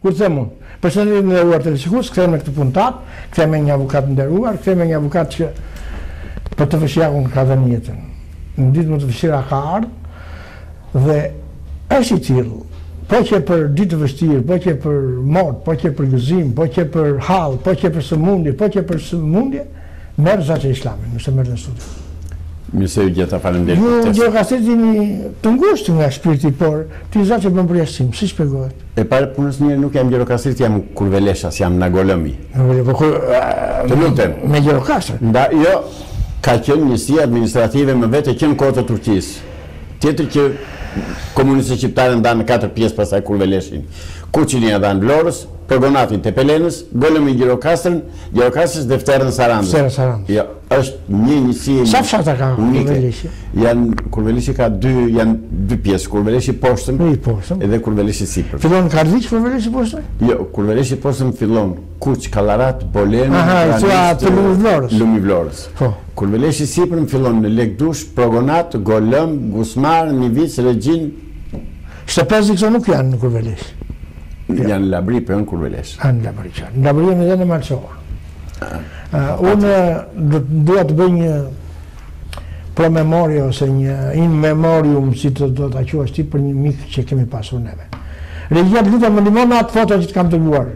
Kur them unë, përshëndetje të nderuar televizionistë, kthehemi me këtë puntat, kthehemi me një avokat nderuar, kthehemi me një avokat që për të vështirën ka dhënë jetën. Në ditë më të vështira ka ardhur dhe është i tillë. Po që për ditë të vështirë, po që për mort, po që për gëzim, po që për hall, po që për sëmundje, po që për sëmundje, merr Zaçe Islamin, nëse merr në studio. Mirë se u gjeta, faleminderit. Jo, ka thënë të ngushtë nga shpirti, por ti Zaçe bën përjashtim, si shpjegohet? E para punës mirë nuk jam Gjirokastrit, jam Kurveleshas, jam Nagolëmi. Të lutem. Me Gjirokastër? Jo, ka qenë njësia administrative më vetë që në kohë të Turqisë. Tjetër që komunistët shqiptarë ndanë në 4 pjesë pasaj Kurveleshin. Kuçini e dhanë Vlorës, Përgonatin Tepelenës, Golëmi Gjirokastrën, Gjirokastrës dhe Fterën Sarandës. Fterën Sarandës. Jo, është një njësi sa fshatra ka Kurveleshi? Kurveleshi ka dy pjesë, Kurveleshi poshtëm edhe Kurveleshi sipër. Fillon në Karliç Kurveleshi poshtëm? Jo, Kurveleshi poshtëm fillon Kuç, Kallarat, Bolen, Lumi Vlorës. Kurveleshi sipër fillon në Lekdush, Progonat, Golëm, Gusmar, Nivic, Regjin. Shtëpes këto nuk janë në Kurvelesh. Janë në Labri, për në Kurvelesh. Në Labri qanë. Në Labri jemi dhe në Malçova. Unë duha të bëj një promemoria ose një in memorium, si të do të quash ti, për një mik që kemi pasur neve. Regjia të lutem më ndihmon me atë foto që të kam dërguar.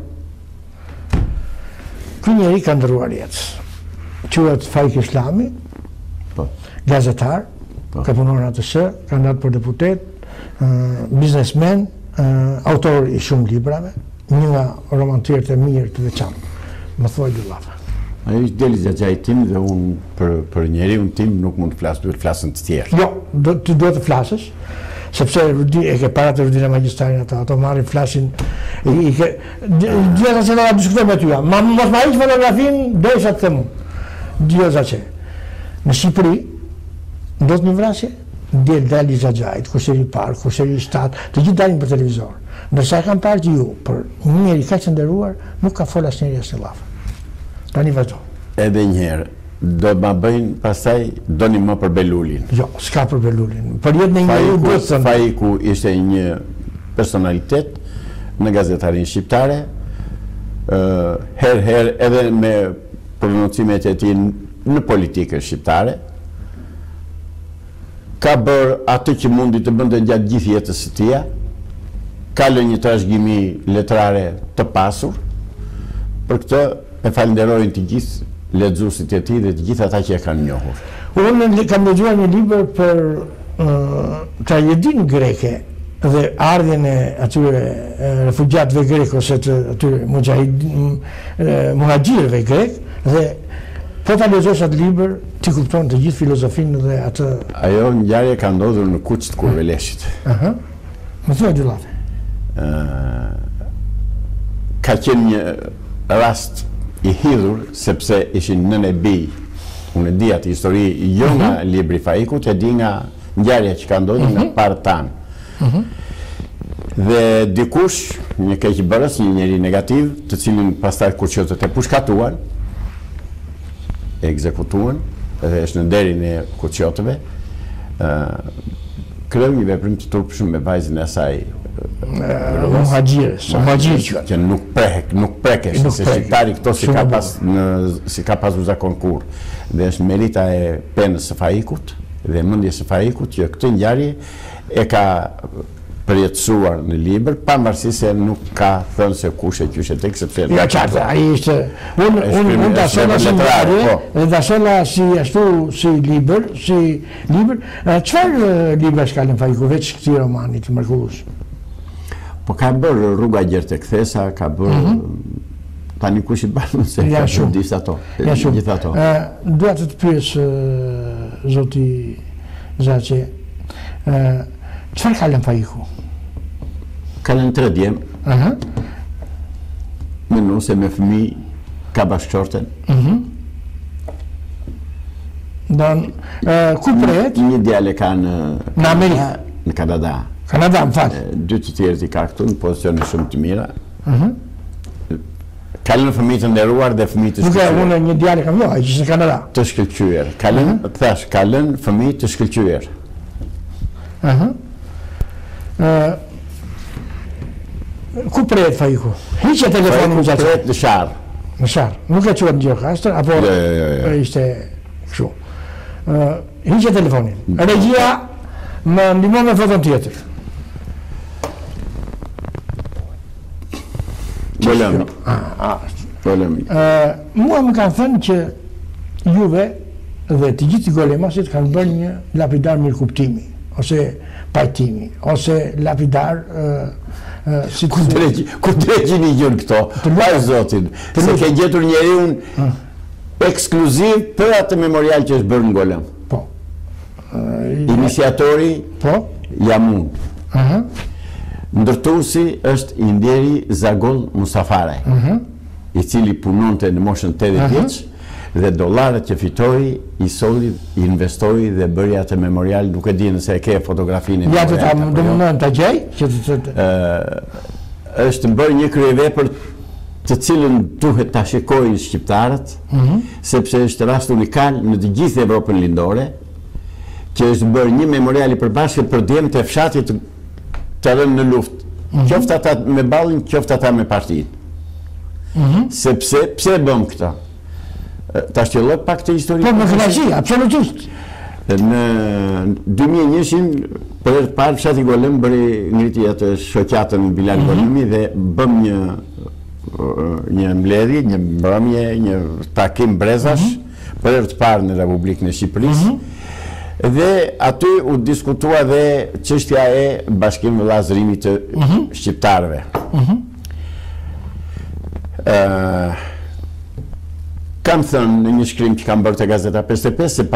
Ky njeri ka ndërruar jetë. Quhet Faik Islami, gazetar, ka punuar në ATS, kandidat për deputet, biznesmen, autor i shumë librave, një nga romantirët e mirë të veçantë. Më thuaj dy llafa. Ai është deli xhaxhai tim dhe unë për njeriu tim nuk mund të flas, duhet të flasën të tjerë. Jo, ti duhet të flasësh, sepse e ke para të Rudin e Magjistarin ato marrin flasin gjithë se do ta diskutoj me ty. Mos ma hiq fotografin derisa të them. Zaçe. Në Shqipëri ndodh një vrasje, dali xhaxhait, kushëri parë, kushëri 7, të gjithë dalin për televizor. Ndërsa e kam parë që ju, për një njeri kaq të nderuar, nuk ka fol asnjëri as llaf. Tani vazhdo. Edhe një herë, do ma bëjnë pastaj doni më për Belulin. Jo, s'ka për Belulin. Për jetën e njeriu duhet të Faiku ishte një personalitet në gazetarin shqiptare, herë edhe me prononcimet e tij në politikën shqiptare. Ka bërë atë që mundi të bënte gjatë gjithë jetës së tij. Ka lënë një trashëgimi letrare të pasur. Për këtë e falenderojnë të gjithë lexuesit e tij dhe të gjithë ata që e kanë njohur. Unë kam lexuar një libër për tragjedinë greke dhe ardhjen e atyre refugjatëve grek ose të atyre muhaxhirëve grek dhe po ta lexosh atë libër ti kupton të gjithë filozofinë dhe atë. Ajo ngjarje ka ndodhur në Kuç të Kurveleshit. Më thuaj dy llafe. Ka qenë një rast i hidhur sepse ishin nën e bij. Unë e di atë histori jo nga libri Faikut, e di nga ngjarja që ka ndodhur nga parë tanë. Dhe dikush, një keqbërës, një njeri negativ, të cilin pastaj kurçotët e pushkatuan, e ekzekutuan, dhe është në nderin e kurçotëve, kreu një veprim të turpshëm me vajzën e saj muhaxhirë që nuk preke se shqiptari këto si ka pasur zakon kur. Dhe është merita e penës së Faikut dhe mendjes së Faikut që këtë ngjarje e ka përjetësuar në libër, pavarësisht se nuk ka thënë se kush e qyshe tek sepse. Ja qartë, ai ishte unë ta shola si ngjarje, dhe ta shola si ashtu si libër, çfarë libra ka lënë Faiku veç këtij romani të mrekullues? Po ka bërë Rruga Gjertë e Kthesa, ka bërë tani kush i bën se ka shumë disa ato. Gjithë ato. Dua të pyes zoti Zaçe, çfarë ka lënë Faiku? Ka lënë 3 djem. Menon se me fëmijë ka bashkëshorten. Ku prehet? Një djalë ka në Amerikë, në Kanada. Kanada, më fal. 2 të tjerët i ka këtu në pozicione shumë të mira. Ka lënë fëmijë të nderuar dhe fëmijë të shkëlqyer. Nuk e unë një djalë kam ai që është në Kanada. Të shkëlqyer. Ka lënë fëmijë të shkëlqyer. Ku prehet Faiku? Hiqe telefonin në gjatë. Prehet në Sharr. Në Sharr. Nuk e quhet në Gjirokastër, apo ishte kështu. Hiqe telefonin. Regjia më ndihmon me foton tjetër. Golemi. Golemi. Mua më kanë thënë që juve dhe të gjithë golemasit kanë bërë një lapidar mirëkuptimi, ose pajtimi, ose lapidar si ku dregjini gjën këto, pa zotin, se ke gjetur njeriun ekskluziv për atë memorial që është bërë në Golem. Po. Iniciatori jam unë. Ndërtuesi është Indjeri Zagol Mustafare, i cili punonte në moshën 80 vjeç, dhe dollarët që fitoi i solli, i investoi dhe bëri atë memorial, nuk e di nëse e ke fotografinë. Ja do ta gjej, është bërë një kryevepër të cilën duhet ta shikojnë shqiptarët, sepse është rast unikal në të gjithë Evropën lindore, që është bërë një memorial i përbashkët për djemtë e fshatit të rënë në luftë, qoftë ata me ballin, qoftë ata me partinë. Sepse pse bëm këtë? Ta shtjelloj pak të histori. Po, me kënaqësi, absolutisht. Në 2001-shin, për herë të parë fshati Golem bëri ngriti atë shoqatën Bilal Golemi dhe bëm një mbledhje, një mbrëmje, një takim brezash për herë të parë në Republikën e Shqipërisë. Dhe aty u diskutua dhe çështja e bashkim vëllazërimit të shqiptarëve. Kam thënë në një shkrim që kam bërë të Gazeta 55 se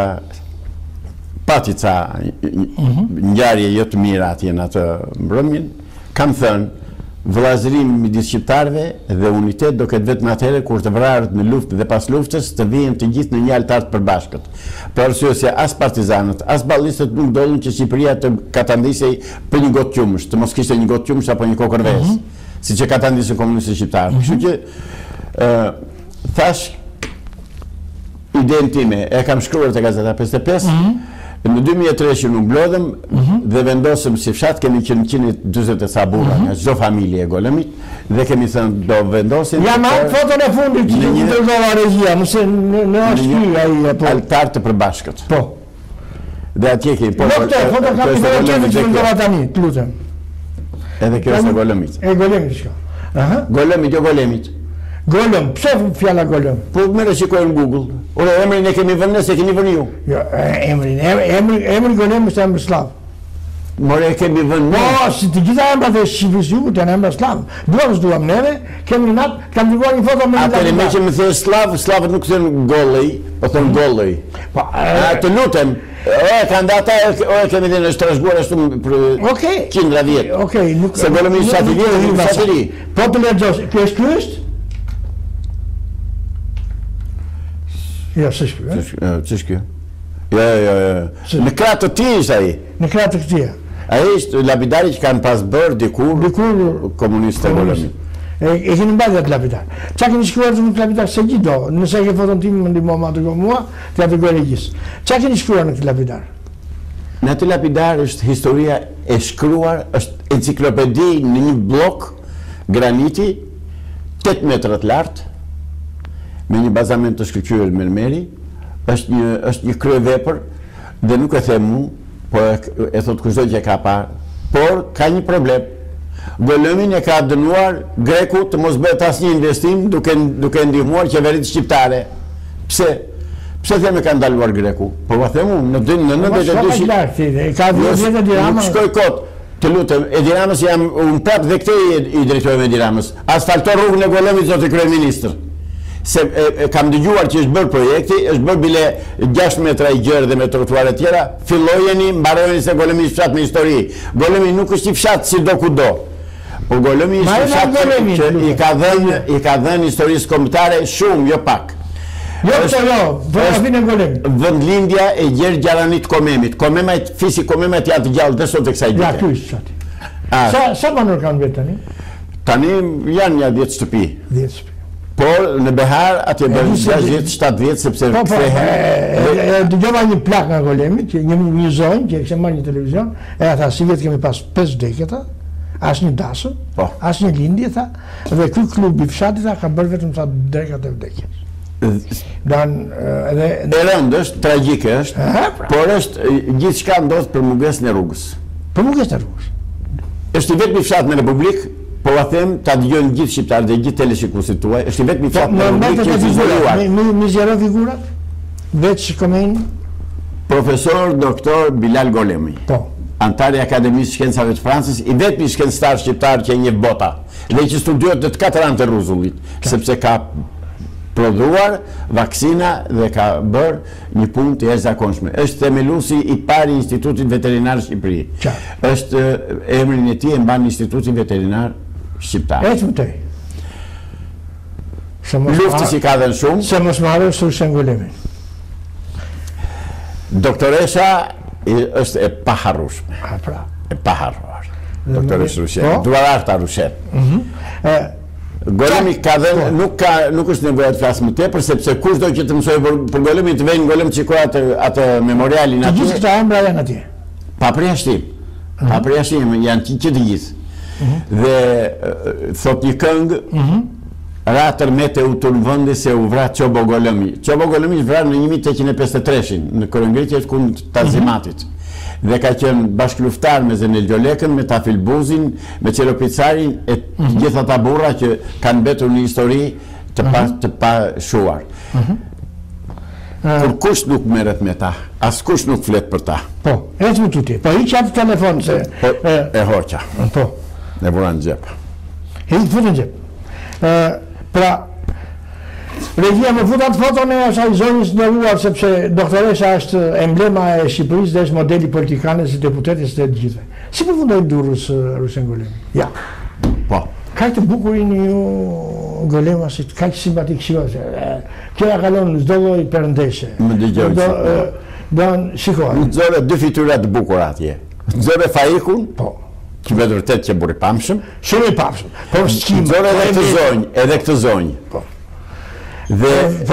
pati ca ngjarje jo të mira atje në atë mbrëmjen. Kam thënë vëllazërimi midis shqiptarëve dhe unitet do ketë vetëm atëherë kur të vrarët në luftë dhe pas luftës të vihen të gjithë në një altar të përbashkët. Për arsye se as partizanët, as ballistët nuk dolën që Shqipëria të katandisej për një gotë qumësh, të mos kishte një gotë qumësh apo një kokër vezë, siç e katandisën komunistët shqiptarë. Kështu që thash idenë time, e kam shkruar te Gazeta 55. Në 2003 që nuk mblodhem dhe vendosëm si fshat kemi qenë 140 e ca burra nga çdo familje e Golemit dhe kemi thënë do vendosim. Ja marr foton e fundit që i dërgova regjia, mëse në ashtu ai apo altar të përbashkët. Po. Dhe atje kemi po. Foto kam të dërgova tani, lutem. Edhe kjo është e Golemit. E Golemit shko. Golemit, jo Golemit. Golem, pse fjala Golem? Po merre shikoj në Google. Ora emrin e kemi vënë se keni vënë ju. Jo, emri Golem është emër slav. More e kemi vënë. Po, si të gjitha emrat e Shqipërisë jugut janë emra slav. Duam neve, kemi natë, kam dëgjuar një foto me një. Atëherë më që më thon slav, slavët nuk thënë gollej, po thon gollej. Po, të lutem. Kanë data, kemi dhe në Strasbourg ashtu për qindra vjet. Okej, nuk. Se Golemi satiri. Po të lexosh, kjo është Ja, ç'është kjo? Ja. Në krah të tij është ai. Në krah të tij. Ai është lapidari që kanë pas bërë dikur komunistë Golemi. E keni mbajtur atë lapidar. Çka keni shkruar në lapidar se gjithdo, nëse ke foton tim më ndihmo ma të mua, t'ia dërgoj regjisë. Çka keni shkruar në këtë lapidar? Në atë lapidar është historia e shkruar, është enciklopedi në një blok graniti 8 metra të lartë, me një bazament të shkëlqyer mermeri, është një kryevepër dhe nuk e them unë, po e thot kushdo që e ka parë, por ka një problem. Golemin e ka dënuar Greku të mos bëhet asnjë investim duke ndihmuar qeveritë shqiptare. Pse? Pse them e ka ndaluar Greku? Po va them unë në 92 ka vjetë Dirama. Shkoj kot. Të lutem, Edi Ramës jam unë prap dhe këtë i drejtoj me Edi Ramës. Asfalto rrugën e Golemit zoti kryeministër. Se kam dëgjuar që është bërë projekti, është bërë bile 6 metra i gjerë dhe me trotuare tjera, fillojeni, mbarojeni se Golemi është fshat me histori. Golemi nuk është i fshat si do kudo. Po Golemi është i fshat që i ka dhënë historisë kombëtare shumë, jo pak. Vendlindja e Gjergj Gjaranit Komemit. Fisi Komemet janë të gjallë dhe sot e kësaj dite. Ja, ky është fshati. Sa banor kanë vetë tani? Tani janë një 10 shtëpi. 10 shtëpi. Por në Behar atje bën 6-7 vjet sepse kthehen. Dëgjova një plak nga Golemi, që një zonjë që kishte marrë një televizion, e ata si vetë kemi pas 5 deketa, Asnjë dasëm, asnjë lindje, tha, dhe ky klub i fshatit tha ka bërë vetëm sa drekat e vdekjes. E rëndë është, tragjike është, por është gjithçka ndodh për mungesën e rrugës. Për mungesën e rrugës. Është i vetmi fshat në Republikë, po a them, ta dëgjojnë gjithë shqiptarët dhe gjithë teleshikuesit tuaj, është i vetmi fshat në Republikë që është izoluar. Mi zgjeroj figurat, veç Komein. Profesor doktor Bilal Golemi. Po. Antari Akademisë Shkencave të Francës, i vetmi shkencëtar shqiptar që e njeh bota, dhe që studiot të 4 anë të rruzullit, sepse ka prodhuar vaksina dhe ka bërë një punë të jashtëzakonshme. Është themeluesi i parë i Institutit Veterinar Shqipëri. Është emrin e tij e mban Instituti Veterinar Shqiptar. Luftës i ka dhënë shumë. Se mos marrë Rushen Golemin. Doktoresha është e paharrueshme. E paharruar. Doktoresha Rushen. Duararta Rushen. Golemi ka dhënë, nuk është nevoja të flas më tepër, sepse kushdo që të mësoj për Golemin të vjen Golem të shikojë atë memorialin aty. Të gjithë këta embra janë atje. Pa përjashtim. Pa përjashtim janë që të gjithë. Dhe thot një këngë, ra tërmete u turmvëndi se u vra Qobo Golemi. Qobo Golemi është vrarë në 1853 në kërëngritjet kundër Tazimatit. Dhe ka qenë bashkëluftar me Zenel Gjolekën, me Tafil Buzin, me Qeropicarin e gjitha ta burra që kanë mbetur në histori të pashuar. Kur kush nuk merret me ta, as kush nuk flet për ta. Po, ecë më tuti. Po hiq atë telefon se e hoqa. Po. E vura në xhep. Hiq futë në xhep. Pra, regjia më futat foton e asaj zonjës nderuar, sepse doktoresha është emblema e Shqipërisë dhe është modeli politikanes e deputetës të gjithëve. Si përfundoi Durrës Rushen Golemi? Ja. Po. Kaq të bukurin ju Golema, si kaq simpatik shikosh. Kjo ja kalon çdo lloj perëndeshe. Më dëgjoj. Don shikoj. Nxorë 2 fytyra të bukura atje. Nxorë Faikun. Po. Që vetë vërtet që buri pamshëm. Shumë i pamshëm. Po nxorë edhe këtë zonjë. Po. Dhe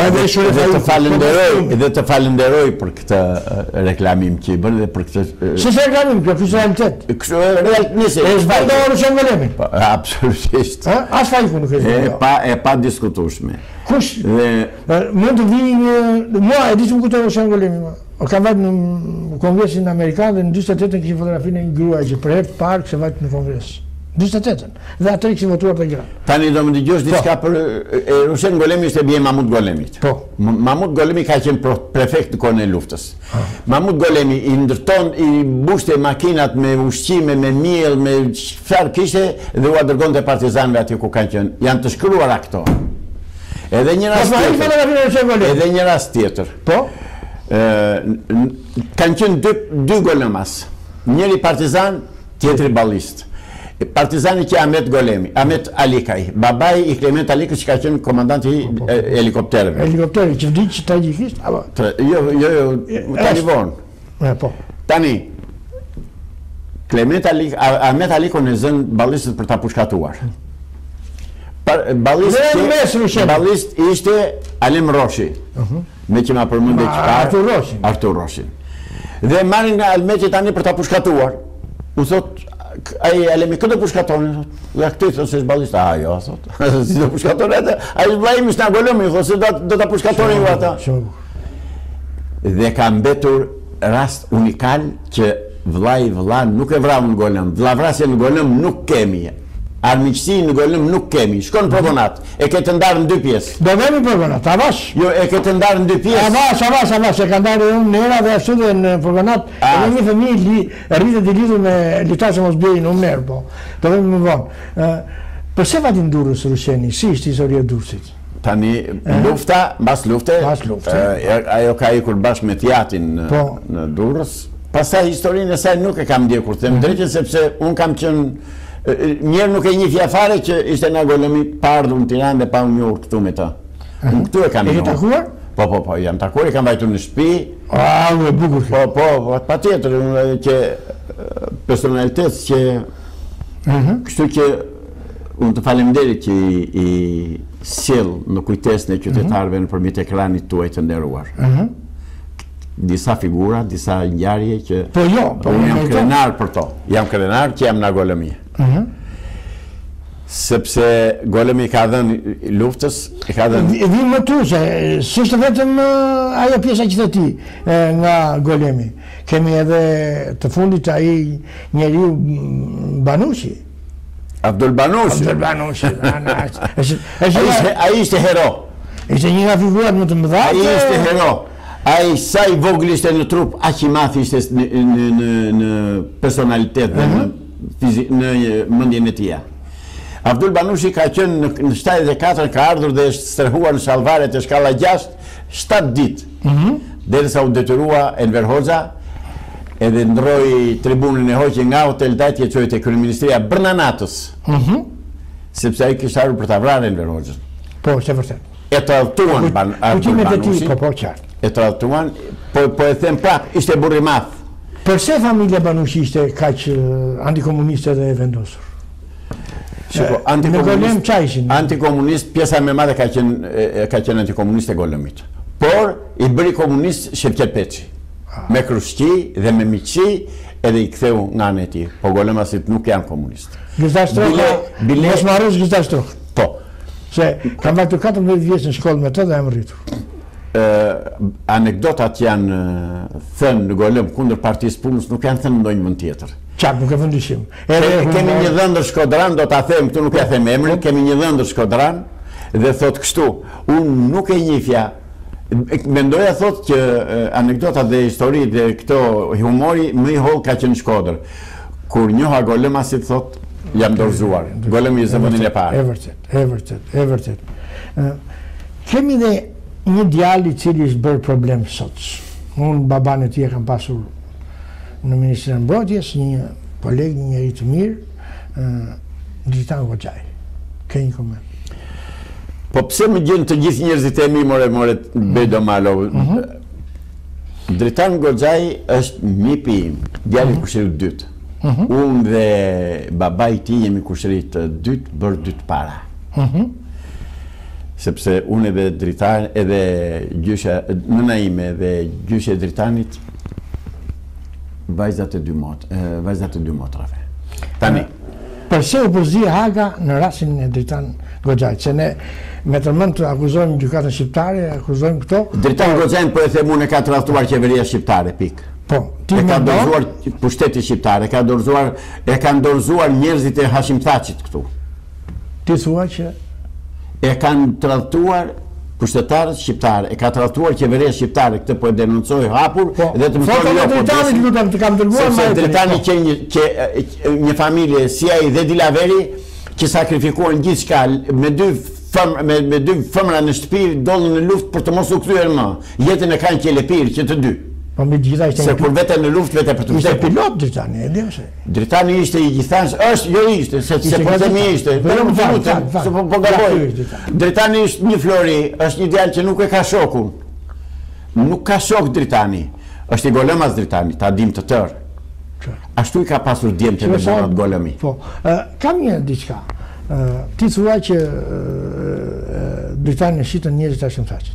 të falenderoj për këtë reklamim që i bën dhe për këtë... Si se reklamim, kjo kështë realitet? Kështë realitet, nëse... E zbardojë Rushen Golemin? Absolutisht. As fajku nuk e zbardojë. E pa diskutueshme. Kush? Mund të vijë mua e di që më kujtoj Rushen Golemin. Ka vajtë në Kongresin Amerikan dhe në 28 kështë fotografinë e një gruaj që për herë parë kështë vajtë në Kongres. 28. Dhe atëri kështë votuar për gra. Tani do më dëgjosh diçka për Rushen Golemi është e bie Mahmut Golemit. Po. Mahmut Golemi ka qenë prefekt në kohën e luftës. Mahmut Golemi i ndërton, i mbushte makinat me ushqime, me miell, me çfarë kishte dhe u dërgonte partizanëve atje ku kanë qenë. Janë të shkruara këto. Edhe një rast tjetër. Po. Kanë qenë dy golemas. Njëri partizan, tjetri ballist. Partizani që Ahmet Alikaj, babai i Klement Alikës që ka qenë komandanti i helikopterëve. Helikopteri që vdiq tragjikisht? Jo, tani vonë. Po. Tani, Ahmet Alikon e zënë ballistët për ta pushkatuar. Ballist ishte Alem Roshi, me që ma përmënde që Artur Roshin. Dhe marrin nga Almeti tani për ta pushkatuar. U thot, ai Alemi këtë pushkatoni, dhe këtë i thot se është ballist, jo, thot, si do pushkatoni atë, ai vllai më s'na Golemi, thot se do ta pushkatoni ju ata. Dhe ka mbetur rast unikal që vlla nuk e vrau në Golem, vllavrasje në Golem nuk kemi. Armiqësi në Golem nuk kemi. Shkon në Provonat, e ke të ndarë në 2 pjesë. Do vemi Provonat, avash? Jo, e ke të ndarë në 2 pjesë. Avash, e ka ndarë unë në era dhe ashtu dhe në Provonat, edhe një fëmijë rritet i lidhur me litar që mos bjejnë unë merë, po. Do vemi më vonë. Përse vatin Durrës Rusheni, si ishte historia Durrësit? Tani, mbas lufte, ajo ka ikur bashkë me Tjatin në Durrës. Pastaj historinë e saj nuk e kam ndjekur, them drejtën, sepse unë kam qenë njerë nuk e njihja fare që ishte nga Golemi pa ardhur në Tiranë dhe pa u njohur këtu me ta. Unë këtu e kam njohur. E ke takuar? Po, jam takuar, i kam vajtur në shtëpi. Unë e bukur. Po, patjetër, që personalitet që kështu që unë të faleminderit që i sjell në kujtesën e qytetarëve nëpërmjet ekranit tuaj të nderuar. disa figura, disa ngjarje që po jo, unë jam krenar për to. Jam krenar që jam nga Golemi. Sepse Golemi ka dhënë luftës, i ka dhënë. Vim më tu se s'është vetëm ajo pjesa që ti nga Golemi. Kemi edhe të fundit ai njeriu Banushi. Abdul Banushi. Abdul Banushi. Ai ishte hero. Ishte një nga figurat më të mëdha. Ai ishte hero. Ai sa i vogël ishte në trup, aq i madh ishte në personalitet dhe në mendjen e tij. Abdul Banushi ka qenë në 74, ka ardhur dhe është stërhuar në Shalvaret e shkalla 6, 7 ditë. Derisa u detyrua Enver Hoxha, edhe ndroi tribunën e hoqi nga Hotel Dajti e çoi te kryeministria brenda natës. Sepse ai kishte ardhur për ta vrarë Enver Hoxhën. Po, është vërtet. E tradhtuan Abdul Banushi. Po, qartë. E tradhtuan, po e them prap, ishte burr i madh. Pse familja Banushi ishte kaq antikomuniste dhe e vendosur? Shiko, antikomunist, pjesa më e madhe ka qenë antikomunist e Golemit. Por i bëri komunist Shevket Peçi. Me krushqi dhe me miqësi edhe i ktheu nga ana e tij. Po golemasit nuk janë komunistë. Gëzdashtroka, mos marrësh gëzdashtrok. Po. Se kam vajtur 14 vjeç në shkollë me të dhe jam rritur. Anekdotat janë thënë në Golem kundër Partisë Punës, nuk janë thënë në ndonjë vend tjetër. Qartë, nuk e vëndishim. Kemi një dhëndër Shkodran, do ta them këtu, nuk e them emrin, kemi një dhëndër Shkodran dhe thot kështu, unë nuk e njihja. Mendoja thot që anekdotat dhe historitë dhe këto humori më i holl ka qenë në Shkodër. Kur njoha Golemasit thot, jam dorëzuar. Golemi ishte vendin e parë. E vërtet. Kemi dhe një djalë i cili është bërë problem sot. Unë baban e tij e kam pasur në Ministrinë e Mbrojtjes, një koleg, një njeri të mirë, Dritan Goxhaj. Ke një koment? Po pse më gjen të gjithë njerëzit e mi more Bedo Malo? Dritan Goxhaj është mipi im, djali i kushërit dytë. Unë dhe baba i tij jemi kushërit të dytë, bërë dytë para. Sepse unë edhe Dritan, edhe gjysha, nëna ime dhe gjysha e Dritanit, vajzat e dy motrave. Tani. Përse u përzi Haga në rastin e Dritan Goxhajt? Se ne me tërmend të akuzojmë gjykatën shqiptare, akuzojmë këto. Dritan Goxhajn, po e them unë, e ka tradhtuar qeveria shqiptare, pikë. Po, ti e ka dorëzuar pushteti shqiptar, e kanë dorëzuar njerëzit e Hashim Thaçit këtu. Ti thua që e kanë tradhtuar pushtetarët shqiptarë, e ka tradhtuar qeveria shqiptare, këtë po e denoncoj hapur dhe të më thonë jo, Dritanit lutem të kam dërguar sepse Dritani që një familje si ai dhe Dilaveri që sakrifikuan gjithçka me dy femra në shtëpi, dollën në luftë për të mos u kthyer më. Jetën e kanë qelepir që të dy. Po me gjitha ishte se kur vete në luftë vete për të ishte pilot Dritani, e di se. Dritani ishte i gjithanë, është jo ishte, se po themi ishte. Se po gaboj. Dritani është një flori, është një djalë që nuk e ka shokun. Nuk ka shok Dritani. Është i Golemas Dritani, ta dim të tërë. Ashtu i ka pasur djemtë në zonat Golemi. Po, kam një diçka. Ti thua që Dritani shitën njerëzit Hashim Thaçit.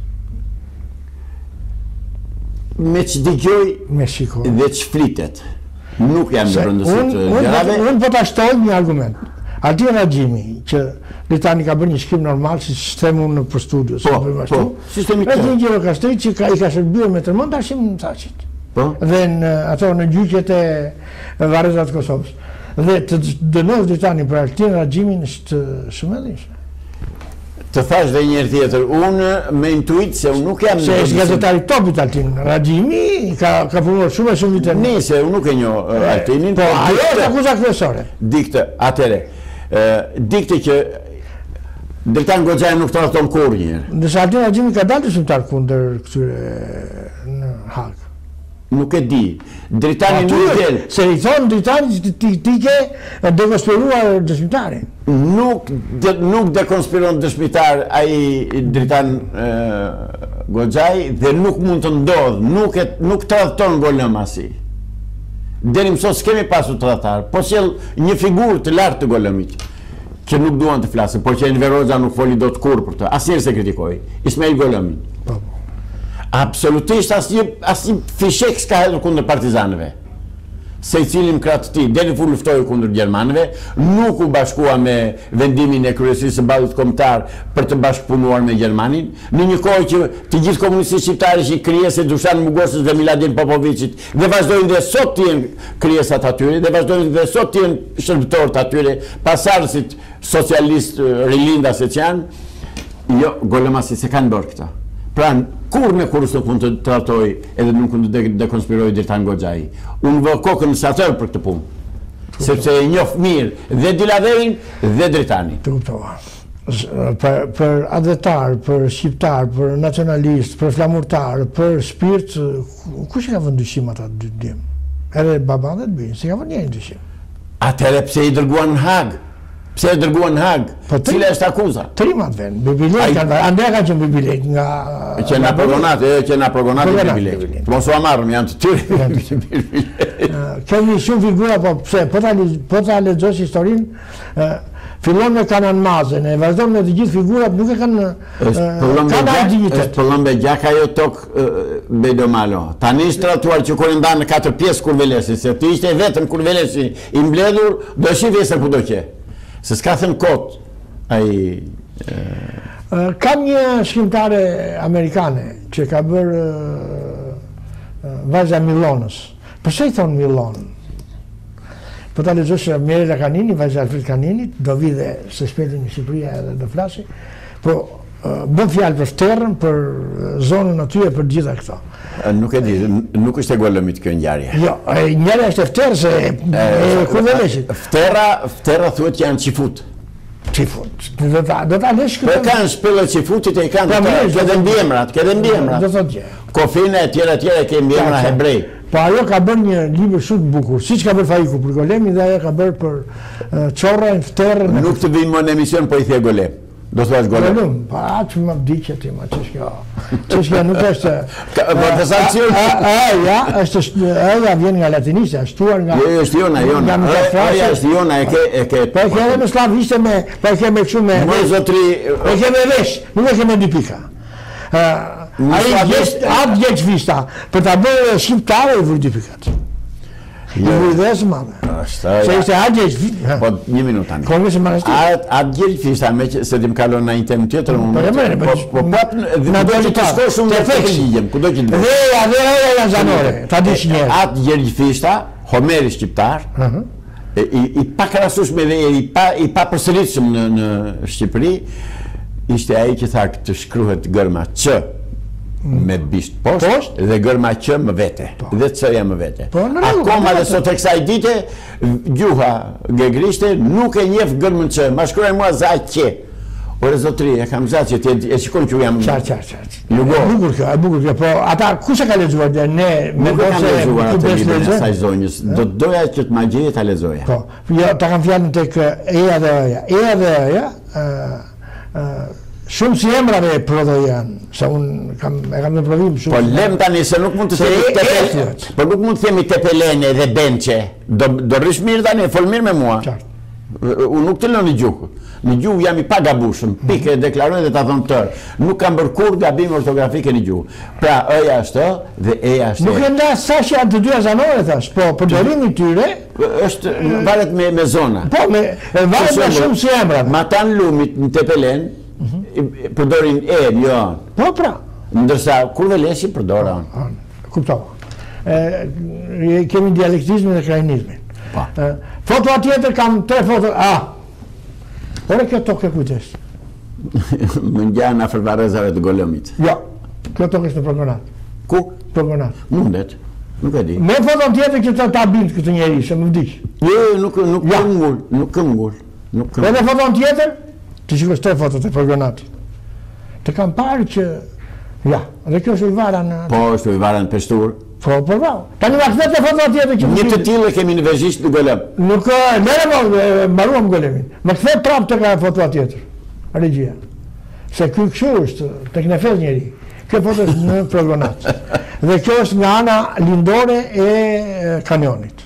Me që dëgjoj dhe që flitet. Nuk jam në rëndësit gjërave. Unë po të ashtoj një argument. Ati Raxhimi, që Dritani ka bërë një shkrim normal, si sistemu në për studio. Po, sistemi të. Një Gjirokastri që i ka shërbyer me tërmend Hashim Thaçit. Dhe në gjyqjet e Varrezat të Kosovës. Dhe të dënosh Dritani për Altin Raxhimin është shumë e dhënshme. Të thash dhe njërë tjetër, unë me intuit se unë nuk jam... Se është gazetari topit Altin Raxhimi, ka punuar shumë e shumë vite. Se unë nuk e njo Altinin. Po, ajo është akuzat kryesore. Dikte, atere, dikte që Dritan Goxhaj nuk tradhton kur njërë. Ndërsa Altin Raxhimi ka dalë dëshmtar kundër këtyre në Hagë. Nuk e di. Dritani nuk e del. Se i thonë Dritani ti ke dekonspiruar dëshmitarin. Nuk dekonspiron dëshmitar ai Dritan Goxhaj dhe nuk mund të ndodhë. Nuk tradhton Golemasi. Deri më sot s'kemi pasur tradhtar. Po sjell një figurë të lartë të Golemit që nuk duan të flasin, por që Enver Hoxha nuk foli dot kurrë për të. Asnjëherë se kritikoi. Ismail Golemi. Absolutisht asnjë fishek s'ka hedhur kundër partizanëve. Se i cilin krahëti deri fu luftoi kundër gjermanëve, nuk u bashkua me vendimin e kryesisë së ballit kombëtar për të bashkëpunuar me Gjermanin, në një kohë që të gjithë komunistët shqiptarë ishin krijese Dušan Mugosës dhe Miladin Popovicit, dhe vazhdojnë dhe sot të jenë krijesat atyre, dhe vazhdojnë dhe sot të jenë shërbëtorët atyre, pasardhësit socialist rilindas që janë. Jo, Golemasi se kanë bërë këta. Pra, kur në kurës nuk mund të tratoj edhe nuk mund të dekonspiroj Dritan Goxhai. Unë vë kokën në satër për këtë punë, sepse e njoh mirë dhe Dilaverin dhe Dritanin. Të kuptova. Për advetar, për shqiptar, për nacionalist, për flamurtar, për shpirt, kush ka vënë dyshim ata dy djem? Edhe baba dhe të bijnë, si ka vënë njëri dyshim. Atëherë pse i dërguan në Hag? Pse e dërguan në Hag? Cila është akuza? Trimat vend, Bibilek kanë, andaj kanë qenë Bibilek nga... Që na progonat e Bibilek. Mos u amarrëm, janë të tyre. Kemi shumë figura, po pse, po ta lexosh historinë, fillon me Kanan Mazën, e vazhdon me të gjithë figurat, nuk e kanë dignitet. Është pëllon me gjaka jo tokë Bedomalo. Tani është tratuar që kur ndanë në 4 pjesë Kurvelesi, se të ishte vetëm Kurvelesi i mbledhur, do shifje se kudo që. Se s'ka thënë kot, ai... Kam një shkrimtare amerikane që ka bërë vajza Milonës. Përse i thonë Milon? Po ta lexosh Mirela Kanini, vajza Alfred Kanini, do vi dhe së shpejti në Shqipëria edhe do flasi, po bën fjalë për Fterrën, për zonën aty e për gjitha këto. Nuk e di, nuk është e Golemit kjo ngjarje. Jo, ngjarja është e Fterrës e Kurveleshit. Fterra thuhet që janë qifut. Qifut. Do ta lesh këtë. Po kanë shpellët qifutit e kanë këto mbiemrat, Do thotë gjë. Kofina e tjera ke mbiemra hebrej. Po ajo ka bërë një libër shumë të bukur, siç ka bërë Faiku për Golemin dhe ajo ka bërë për Çorrën, Fterrën. Nuk të vijmë në emision po i the Golem. Do të thash Golem. Pa që më vdiqe ti, ma ç'është kjo nuk është... Ja, është vjen nga latinisja, shtuar nga... Jo, është jona. Aja është jona, e ke... Po e ke edhe me slavishte me... Po e ke me kështu me... Më zotri... Po e ke me vesh, nuk e ke me 2 pika. Atë gjegjvista, për ta bërë shqiptare i vërë 2 pikat. I vërë dhe së madhe. Se ishte atë gjegjvista... Po, 1 minutë tani. Kongresë Manastir. Atë gjegjvista, me që se ti më kalon në një temë tjetër... Po prapë, dhe do që të shkosh unë të përgjigjem, ku do që të bërë. Dhe janë zanore, ta dish njerë. Atë gjegjvista, Homeri Shqiptar, i pakrasueshme dhe i papërsëritshëm në Shqipëri, ishte ai që tha të shkruhet gërma Ç me bisht poshtë dhe gërma Q më vete dhe C-ja më vete. Akoma dhe sot e kësaj dite gjuha gegrishte nuk e njeh gërmën Ç. Ma shkruaj mua za Q. Ore zotri, e kam zatë që e shikon që jam... Qartë. Bukur kjo, po ata kush e ka lexuar dhe ne... Nuk e kam lexuar atë librin e asaj zonjës, do doja që të ma gjeje ta lexoja. Po, jo, ta kam fjalën tek Eja dhe Eja. Eja dhe Eja, shumë si emrave e prodho janë, se unë e kam në prodhim shumë... Po lem tani se nuk mund të themi po nuk mund të themi Tepelene dhe Benqe, do rrish mirë tani, fol mirë me mua. Unë nuk të lënë gjuhë. Në gjuhë jam i pagabushëm, pike e deklarojnë dhe ta thonë tërë. Nuk kam bërë kur gabim ortografike në gjuhë. Pra, Eja është dhe Eja është e. Nuk e nda sa që janë të dyja zanore, thash, po përdorimi tyre... është varet me zona. Po, varet me shumë si emrat. Matan Lumit në Tepelen, përdorin E, jo. Po, pra. Ndërsa, Kurvelesi përdora. Kuptova. Kemi dialektizmin dhe krajinizmin. Foto atjetër kam 3 foto... Ore kjo tokë e kujtës? Më ngjanë afër Varrezave të Golemit. Jo, kjo tokë është në Progonat. Ku? Progonat. Mundet, nuk e di. Me foton tjetër që ta bindë këtë njeri, se më vdiq. Jo, nuk këngull. Edhe foton tjetër, të shikosh 3 fotot e Progonatit. Të kam parë që... Ja, dhe kjo është Ujvara në... Po, është Ujvara në Peshtur. Po, bravo. Tani ma këthet e foto tjetër që... Një të tillë kemi në vezhisht në Golem. Nuk, mbaruam Golemin. Më këthet prapë të ka foto tjetër. Regjia. Se kjo kështu është, të knefez njeri. Kjo foto është në Progonat. Dhe kjo është nga ana lindore e kanionit.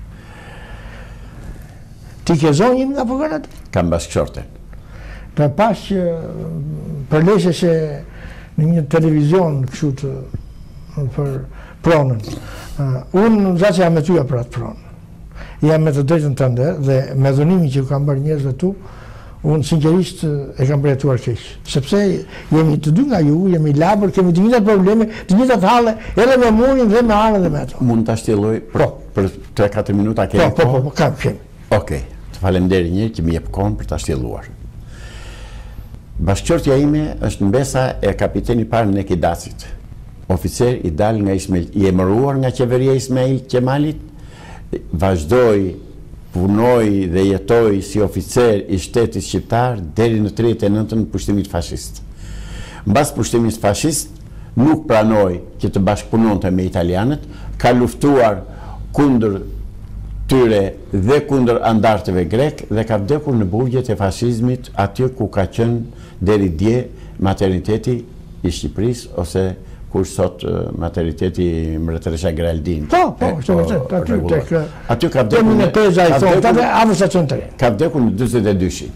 Ti ke zonjin nga Progonat? Kam bashkëshorten. Për pas që përleshe se në një televizion kështu të për pronën. Unë za që jam me tyja për atë pronë. Jam me të drejtën tënde dhe me dhunimin që kam bërë njerëzve tu, unë sinqerisht e kam përjetuar keq. Sepse jemi të dy nga ju, jemi labër, kemi të njëjtat probleme, të njëjtat halle, edhe me murin dhe me anën dhe me ato. Mund ta shtjelloj për 3-4 minuta kemi? Po, kam kemi. Okej, të falenderoj një që më jep kohën për ta shtjelluar. Bashkëqortja ime është mbesa e kapiteni parë në Kidacit. Oficer i dal nga i emëruar nga qeveria Ismail Qemalit, vazhdoi, punoi dhe jetoi si oficer i shtetit shqiptar deri në 39-ën pushtimit fashist. Mbas pushtimit fashist nuk pranoi që të bashkëpunonte me italianët, ka luftuar kundër tyre dhe kundër andartëve grek dhe ka vdekur në burgjet e fashizmit aty ku ka qenë deri dje materniteti i Shqipërisë ose kur sot materniteti Mbretëresha Geraldine. Po, është vërtet. Aty ka vdekur në Peza i thotë, atë avës stacion të re. Ka vdekur në 42-shin.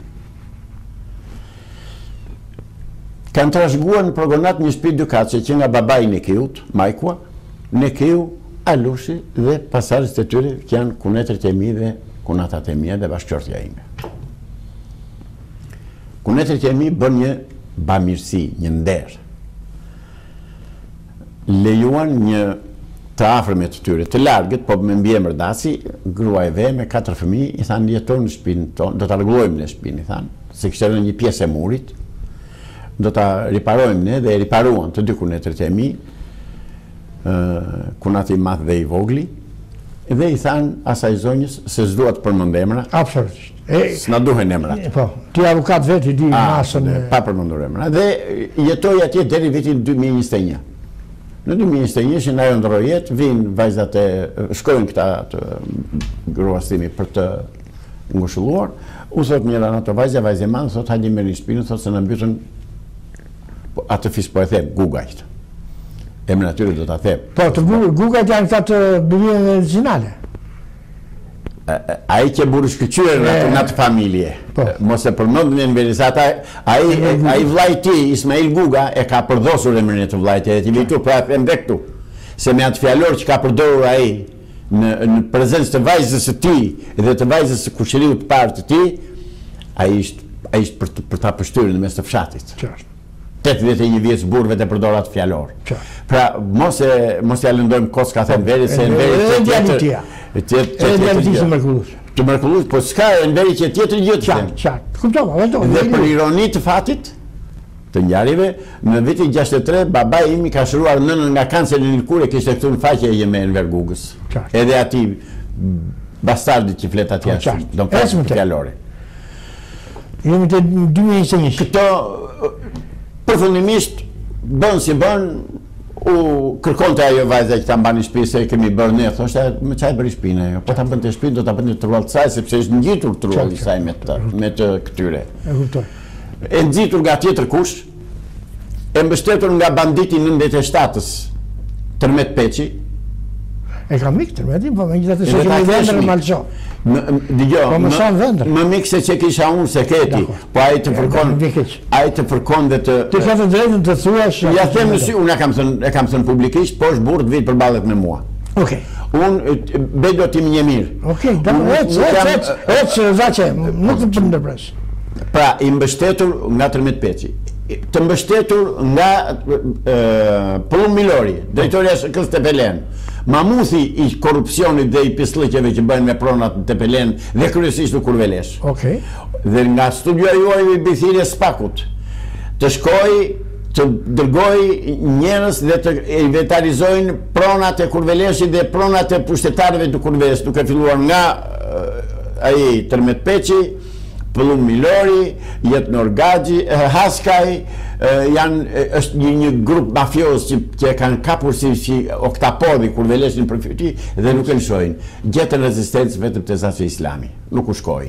Kanë trashëguar në Progonat një shtëpi dykace që nga babai Nekiut, Majkua, Nekiu, Alushi dhe pasardhësit e tyre që janë kunetrit e mi dhe kunatat e mia dhe bashkëqortja ime. Kunetrit e mi bën një bamirësi, një nder. Lejuan një të afërmit të tyre, të largët, po me mbiemër Daci, gruajve me 4 fëmijë, i thanë jeton në shtëpinë tonë, do ta rregullojmë në shtëpinë, i thanë, se kishte rënë një pjesë e murit, do ta riparojmë ne dhe e riparuan të dy kunetrit e mi, kunati i madh dhe i vogli, dhe i thanë asaj zonjës se s'dua të përmend emra. Absolutisht. S'na duhen emrat. Po, ti avukat vetë i di masën e pa përmendur emra. Dhe jetoi atje deri vitin 2021. Në 2021 ajo ndroi jetë, vinë vajzat e shkojnë këta të gruastimi për të ngushëlluar. U thot njëra në ato vajzë e madhe, thot hajde merrni shtëpinë, thot se na mbytën atë fis po e them, Gugajt. Emrin atyre do ta them. Po, të Gugajt janë këta të biljeve medicinale. Ai që burë shkëqyër në atë familje, mos e përmendën në verisat, ai vllai i tij, Ismail Guga, e ka përdosur emrin e të vllait e tij këtu, pra e them dhe këtu, se me atë fjalor që ka përdorur ai në prezencë të vajzës së tij dhe të vajzës së kushëriu të parë të tij, ai ishte për ta pështyrë në mes të fshatit. 81 vjeç burrëve të përdor atë fjalor. Pra mos ja lëndojmë koska them veri se në veri tjetër. Tuberkulozë, po s'ka në veri që tjetër gjë të them. Qartë. Kuptova, vazhdoj. Dhe për ironi të fatit të ngjarjeve, në vitin 63 babai im i ka shëruar nënën nga kanceri në lëkurë, kishte këtu në faqe e jeme në Vergugës. Edhe ati bastardi që flet atje ashtu. Do të flas fjalore. Jemi te 2021. Këto përfundimisht bën si bën, u kërkonte ajo vajza që ta mbani shtëpi se kemi bërë ne, thoshte më çaj bëri shtëpinë ajo. Po ta bënte shtëpinë do ta bënte truall të saj sepse është ngjitur trulli i saj me të këtyre. E kuptoj. E nxitur nga tjetër kush, e mbështetur nga banditi 97-s, Tërmet Peçi. E kam mik Tërmetin, po megjithatë se kemi vendër në Malço. Dëgjoj, më mik se që kisha unë seketi, po ai të fërkon dhe të... Ti ka të drejtën të thuash... Ja them në sy, unë e kam thënë publikisht, po është burr të vit përballet me mua. Okej. Unë bedo tim një mirë. Okej, ecë, zaçe, nuk të ndërpres. Pra, i mbështetur nga Tërmet Peçi, të mbështetur nga Pëllum Milori, drejtoria e SK-s Tepelen, mamuthi i korrupsionit dhe i pislliqeve që bëhen me pronat në Tepelen dhe kryesisht në Kurvelesh. Okej. Dhe nga studia juaj i Bithirje Spakut, të shkoj të dërgoj njerëz dhe të inventarizojnë pronat e Kurveleshit dhe pronat e pushtetarëve të Kurvelesh, duke filluar nga ai Tërmet Peçi, Pëllum Milori, Jetnor Gaxhi, Haskaj, është një grup mafios që kanë kapur si oktapodi Kurveleshin për fyti dhe nuk e lëshojnë. Gjetën rezistencë vetëm te Zaçi Islami. Nuk u shkoi.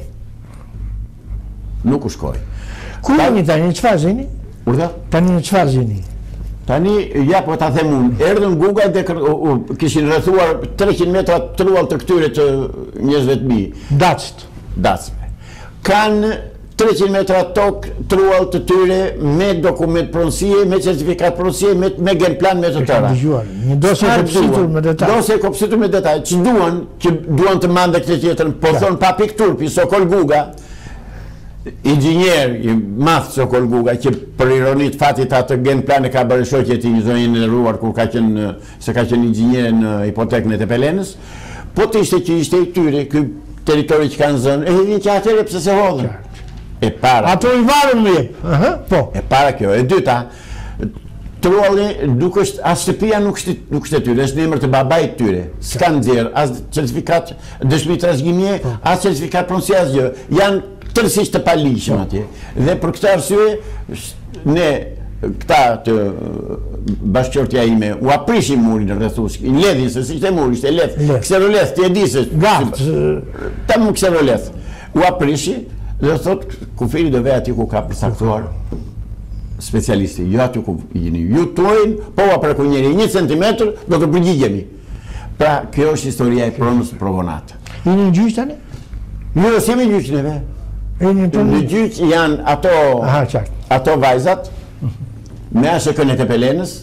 Ku jeni tani, çfarë jeni? Urdhë? Tani çfarë jeni? Tani, ja po ta them unë, erdhën Gugaj dhe kishin rrethuar 300 metra truall të këtyre të njerëzve të mi. Dacit. Kanë 300 metra tokë, truall të tyre, me dokument pronësie, me certifikat pronësie, me genplan, me të tëra. Një dosje kopsitur me detaj. Dosje kopsitur me detaj, që duan të mande këtë tjetër, po thonë pa piktur, pi Sokol Guga, inxhinier i madh Sokol Guga, që për ironit fatit atë genplan e ka bërë shoqja e tij, zonjën e ruar kur ka qenë inxhinier në hipotekën e Tepelenës, po të ishte që ishte i tyre, ky territori që kanë zënë, e hedhin që atëre pse se hodhën. E para. Ato i varën më jep. Po. E para kjo. E dyta, trualli nuk është, as shtëpia nuk është e tyre, është në emër të babait tyre. S'ka nxjerr as certifikat dëshmi trashëgimie, as certifikat pronësie asgjë. Janë tërësisht të paligjshëm atje. Dhe për këtë arsye ne këta të bashkëqortja ime u aprishim murin rrethues, i ledhin se si ishte muri, ishte leth, kseroleth, ti e di se tam kseroleth. U aprishi dhe thot kufiri do vej aty ku ka përcaktuar specialisti, jo aty ku jeni ju tojnë, po ua preku njeri 1 centimetër, do të përgjigjemi. Pra, kjo është historia e pronës provonat. Jeni në gjyq tani? Jo, s'jemi në gjyq neve. Në gjyq janë ato vajzat me ASHK-n e Tepelenës,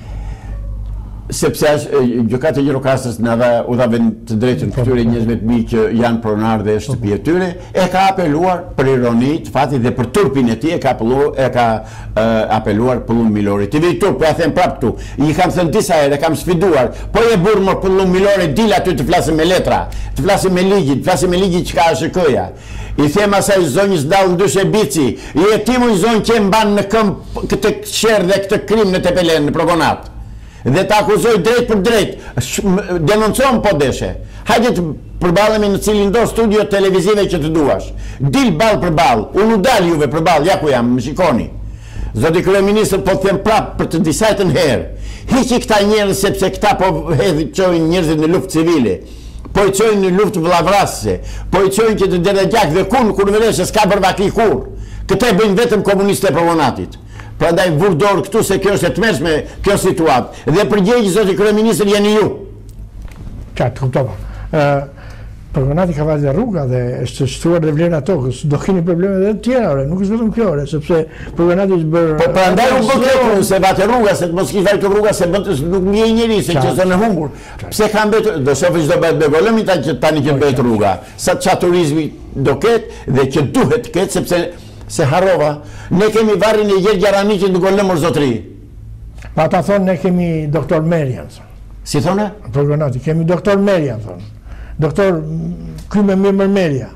sepse gjykata e Gjirokastës u dha të drejtën këtyre njerëzve të mi që janë pronarë dhe shtëpi e tyre, e ka apeluar për ironi të fatit dhe për turpin e tij, e ka apeluar Pullum Milori. Ti vej turp, po ja them prap këtu. I kam thënë disa herë, kam sfiduar, po e burr më Pullum Milori, dil aty të flasim me letra, të flasim me ligjin që ka ASHK-ja. I them asaj zonjës dallë ndyshe bici, i hetimuj zonjë që e mban në këmbë këtë sherr dhe këtë krim në Tepelenë, në Progonat. Dhe ta akuzoj drejt për drejt, denoncon po deshe. Hajde të përballemi në cilin do studio televizive që të duash. Dil ball për ball, unë u dal juve për ball, ja ku jam, më shikoni. Zoti kryeministër, po them prap për të disajtën herë. Hiqi këta njerëz sepse këta po çojnë njerëzit në luftë civile. Po i çojnë në luftë vllavrasëse, po i çojnë që të dërgjak dhe kur vëresh se s'ka bërvaki kur. Këtë e bëjnë vetëm komunistët e Provonatit. Prandaj vurdor këtu se kjo është e tmerrshme kjo situatë. Dhe përgjegjës zoti kryeministër jeni ju. Qartë, kuptova. Progonati ka vazhduar rruga dhe është shtuar dhe vlera tokës. Do keni probleme edhe të tjera, nuk është vetëm kjo, sepse Progonati është bërë. Po prandaj u bë kjo se vate rruga, se të mos kishte vajtur rruga se nuk njeh njëri se që zonë humbur. Pse ka mbetur? Do shohë çdo bëhet me golemi tani që bëhet rruga. Sa turizmi do ketë dhe që duhet të ketë sepse se harrova, ne kemi varrin e Gjergj Jaraniqit në Gollemër zotëri. Pa ta thonë ne kemi doktor Merian. Si thonë? Progonati, kemi doktor Merian, thonë. Doktor Kryme Mirmër Meria.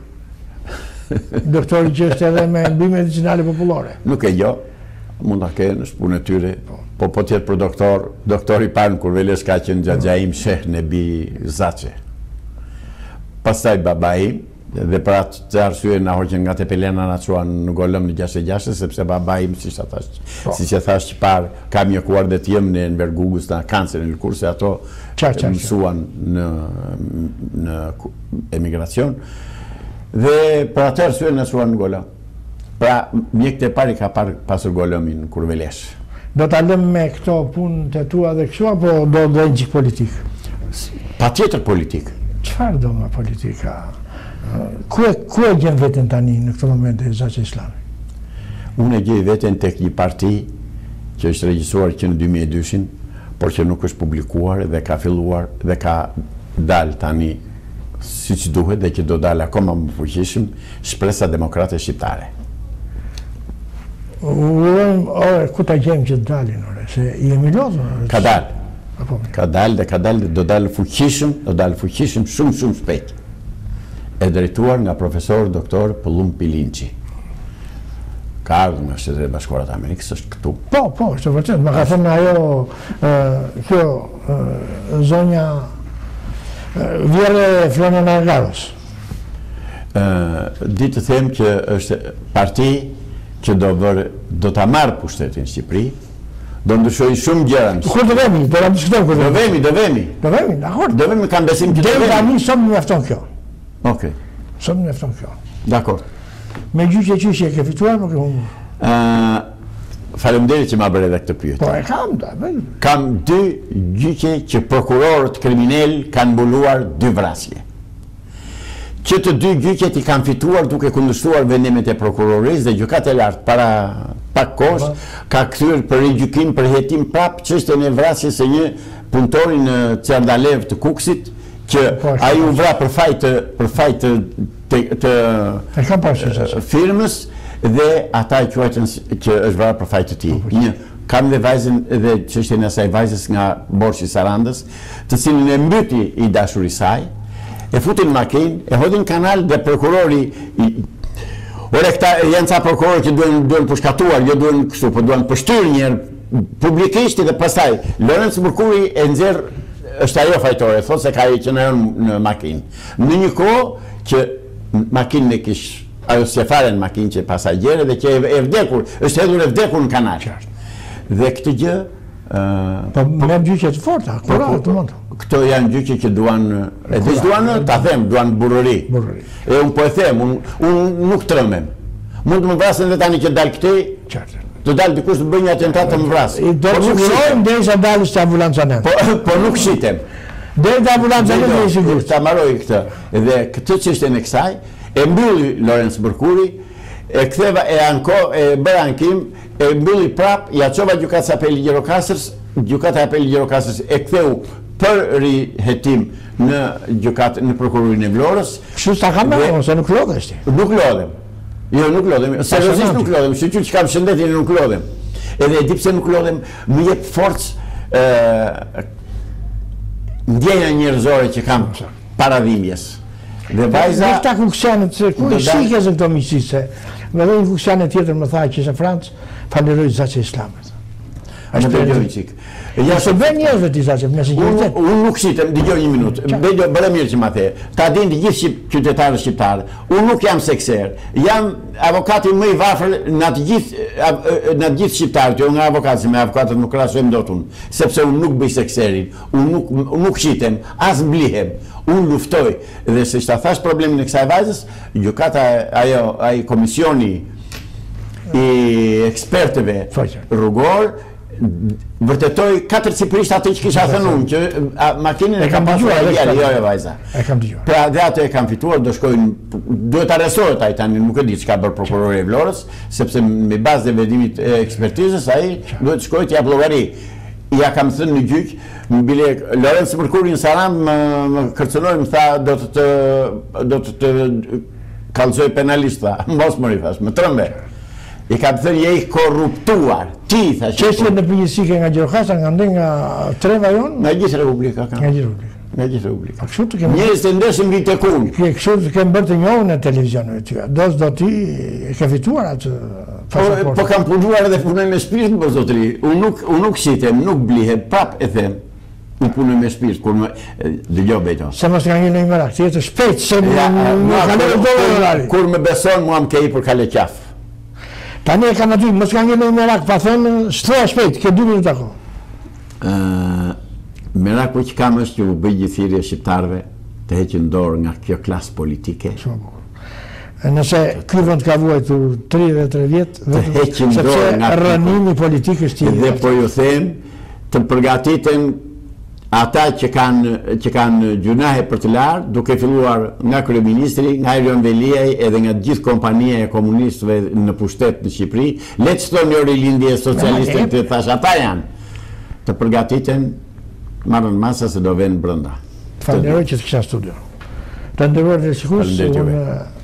Doktori që është edhe me mbi medicinale popullore. Nuk e jo, mund ta kenë në punë e tyre, po tjetë për doktori parë kur veles ka qenë Xhaxhaim Sheh Nebi Zaçe. Pastaj babaim, dhe për atë arsye na hoqën nga Tepelena na çuan në Golem në 66 sepse babai im siç e thash që parë ka mjekuar dhe të jem në Envergugës na kancerin në kurse ato mësuan në emigracion dhe për atë arsye na çuan në Golem. Pra mjekët e parë ka pasur Golemin kur velesh. Do ta lëm me këto punë të tua dhe kështu apo do ndonjë gjik politik? Patjetër politik. Çfarë do nga politika? Ku e gjen veten tani në këtë moment e Zaçe Islami? Unë e gjej veten tek një parti që është regjistruar që në 2002-shin, por që nuk është publikuar dhe ka filluar dhe ka dal tani siç duhet dhe që do dal akoma më fuqishëm, Shpresa Demokrate Shqiptare. Ku ta gjejmë që të dalin, se jemi lodhur. Ka dal. Ka dal dhe do dal fuqishëm shumë shpejt. E drejtuar nga profesor doktor Pullum Pilinçi. Ka ardhur nga Shtetet e Bashkuara të Amerikës, është këtu. Po, është vërtet. Më ka thënë ajo kjo zonja Vjerë Flona Nargaros. Ditë të them që është parti që do ta marrë pushtetin në Shqipëri, do ndryshoj shumë gjëra. Kur do vemi? Do ta diskutojmë kur do vemi. Do vemi, dakor. Do vemi, kam besim që do vemi. Tani shumë më mjafton kjo. Okej. Shumë më mjafton kjo. Dakor. Me gjyqje që ke fituar apo ke humbur? Faleminderit që ma bërë edhe këtë pyetje. Po e kam, Kam 2 gjyqje që prokurorët kriminal kanë mbuluar 2 vrasje. që të dy gjyqet i kanë fituar duke kundërshtuar vendimet e prokurorisë dhe gjykata e lartë para pak kohësh ka kthyer për rigjykim për hetim prap çështjen e vrasjes së një punëtori në Çardalev të Kuksit që ai u vra për fajt të firmës dhe ata e quajtën që është vrarë për fajt të tij. Kam dhe vajzën dhe çështjen e asaj vajzës nga Borçi i Sarandës, të cilin e mbyti i dashuri saj, e futin makinë, e hodhin kanal dhe prokurori ore këta janë ca prokurorë që duhen përshkatuar, jo duhen kështu, po duhen pështyr njerë publikisht dhe pastaj Lorenz Mërkuri e nxjerr është ajo fajtore, thotë se ka i që në makinë. Në një kohë që makinë e ajo se fare në makinë që pasagjere dhe që e vdekur, është hedhur e vdekur në kanal. Dhe këtë gjë po me gjyqe të forta, këto janë gjyqe që duan, e dhe duan ta them, duan burrëri. E unë po e them, unë nuk trëmem. Mund të më vrasin dhe tani që dalë këtej, të dalë dikush të bëjë një atentat të më vrasë. Do të sigurojmë derisa dalësh të ambulancanet. Po nuk shitem. Deri të ambulancanet dhe i sigurt. Ta maroj këtë. Dhe këtë çështjen e kësaj, e mbylli Lorenz Mërkuri, e ktheva e bëra ankim, e mbylli prap, ja çova gjykatës apeli Gjirokastërës, gjykata e apeli Gjirokastërës e ktheu për rihetim në prokurorinë e Vlorës. Kështu ta kam bërë, ose nuk lodhesh ti? Nuk lodhem. Jo, nuk lodhem. Seriozisht nuk lodhem. Shqyr që kam shëndetin nuk lodhem. Edhe e di pse nuk lodhem, më jep forcë ndjenja njerëzore që kam paradhimjes. Dhe vajza... Këta kuksianet, kur i shikes në këto miqësise, me dhe një kuksianet tjetër më tha që ishe Francë, faleroj Zaçe Islamet. Ashtë të gjojnë qikë. Ja se bërë njerëzve ti Zaçe, me sinceritet. Unë nuk shitem, digjoj një minutë, bërë mirë që ma the, ta din të gjithë qytetarë shqiptarë, unë nuk jam sekser, jam avokati më i varfër në të gjithë shqiptarët, jo nga avokatës, me avokatët nuk krahasojmë dot unë, sepse unë nuk bëj sekserin, unë nuk shitem, as mblihem, unë luftoj, dhe se shta thash problemin e kësaj vajzës, gjykata ai komisioni i ekspertëve rrugor, vërtetoj 4 cipërisht atë që kisha thënë unë, që makinën e kam pasur jo vajza. E kam dëgjuar. Pra dhe atë e kam fituar, do shkojnë, duhet arrestohet ai tani, nuk e di çka bër prokurori i Vlorës, sepse me bazë të vendimit e ekspertizës ai duhet të shkojë të jap llogari. Ja kam thënë në gjyq, më bile Lorenz Mërkuri në Saran më kërcënoi, më tha do të kallëzoj penalist, tha, mos më thash, më trembe. I kam thënë je i korruptuar, ti thash. Çështja në përgjithësi nga Gjirokastra, nga Treva jon? Nga gjithë Republika ka. Nga gjithë Republika. Nga gjithë Republika. Kështu të kemë. Njerëz të ndeshëm mbi tek unë. Kështu të kemë bërë të njohur në televizionin e tyre. Do ti e ke fituar atë pasaportë. Po kam punuar edhe punoj me shpirt për zotëri. Unë nuk shitem, nuk blihem, prap e them. Unë punoj me shpirt, kur më dëgjoj beto. Se mos ka një në merak, ti jetë shpejt se kur më beson mua më kej për kale qaf. Tani e kam aty, mos ka një në merak, pa thënë, shtroja shpejt, ke 2 minuta kohë. Meraku që kam është që u bëj gjithë thirrje shqiptarëve të heqin dorë nga kjo klasë politike. Nëse ky vend ka vuajtur 33 vjet, vetëm sepse rënimi politik është tjetër. Dhe po ju them të përgatiten ata që kanë gjunahe për të larë, duke filluar nga kryeministri, nga Erion Veliaj edhe nga gjithë kompania e komunistëve në pushtet në Shqipëri, le të thonë jo rilindje socialiste të thash, ata janë të përgatiten, marrën masa se do vënë brenda. Falenderoj që të kisha studio. Të nderuar dhe shikues, unë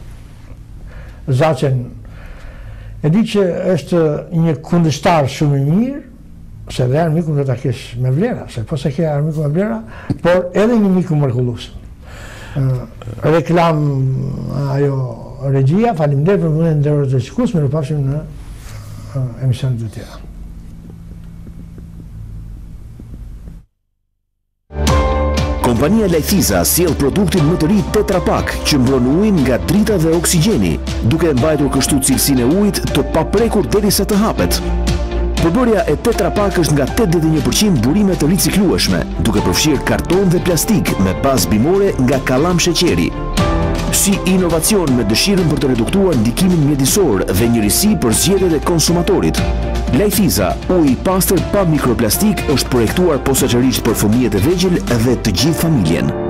Zaçen e di që është një kundërshtar shumë i mirë, se dhe armikun do ta kesh me vlera, se po se ke armikun me vlera, por edhe një miku mrekullues. Reklam ajo regjia, faleminderit për mundësinë e nderuar të shikues, më pafshim në emisionet e tjera. Kompania Lajthiza sjell produktin më të ri Tetra Pak që mbron ujin nga drita dhe oksigjeni, duke mbajtur kështu cilësinë e ujit të paprekur derisa të hapet. Përbërja e Tetra Pak është nga 81% burime të riciklueshme, duke përfshirë karton dhe plastik me bazë bimore nga kallam sheqeri. Si inovacion me dëshirën për të reduktuar ndikimin mjedisor dhe njërisi për zgjedhjet e konsumatorit. Lajthiza, uji i pastër pa mikroplastik, është projektuar posaçërisht për fëmijët e vegjël dhe të gjithë familjen.